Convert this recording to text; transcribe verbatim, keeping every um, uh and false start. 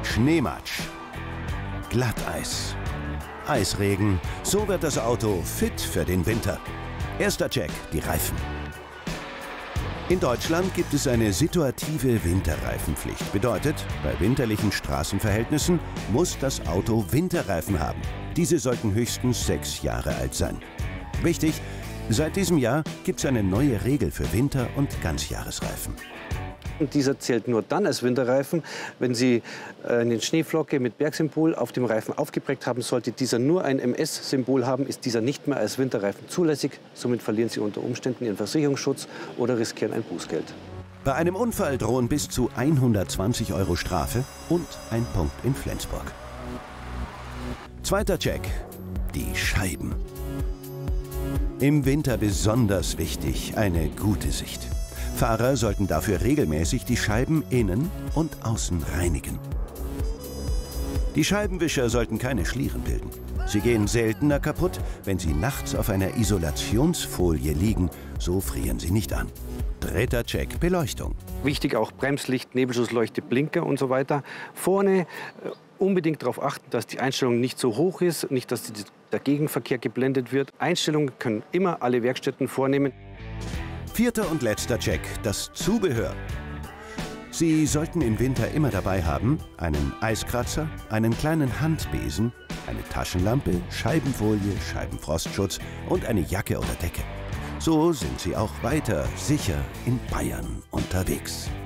Schneematsch, Glatteis, Eisregen. So wird das Auto fit für den Winter. Erster Check, die Reifen. In Deutschland gibt es eine situative Winterreifenpflicht. Bedeutet, bei winterlichen Straßenverhältnissen muss das Auto Winterreifen haben. Diese sollten höchstens sechs Jahre alt sein. Wichtig, seit diesem Jahr gibt es eine neue Regel für Winter- und Ganzjahresreifen. Und dieser zählt nur dann als Winterreifen, wenn Sie eine Schneeflocke mit Bergsymbol auf dem Reifen aufgeprägt haben. Sollte dieser nur ein M S-Symbol haben, ist dieser nicht mehr als Winterreifen zulässig. Somit verlieren Sie unter Umständen Ihren Versicherungsschutz oder riskieren ein Bußgeld. Bei einem Unfall drohen bis zu hundertzwanzig Euro Strafe und ein Punkt in Flensburg. Zweiter Check, die Scheiben. Im Winter besonders wichtig, eine gute Sicht. Fahrer sollten dafür regelmäßig die Scheiben innen und außen reinigen. Die Scheibenwischer sollten keine Schlieren bilden. Sie gehen seltener kaputt, wenn sie nachts auf einer Isolationsfolie liegen. So frieren sie nicht an. Dritter Check, Beleuchtung. Wichtig auch Bremslicht, Nebelschussleuchte, Blinker und so weiter. Vorne äh, unbedingt darauf achten, dass die Einstellung nicht so hoch ist, nicht, dass die, der Gegenverkehr geblendet wird. Einstellungen können immer alle Werkstätten vornehmen. Vierter und letzter Check, das Zubehör. Sie sollten im Winter immer dabei haben einen Eiskratzer, einen kleinen Handbesen, eine Taschenlampe, Scheibenfolie, Scheibenfrostschutz und eine Jacke oder Decke. So sind Sie auch weiter sicher in Bayern unterwegs.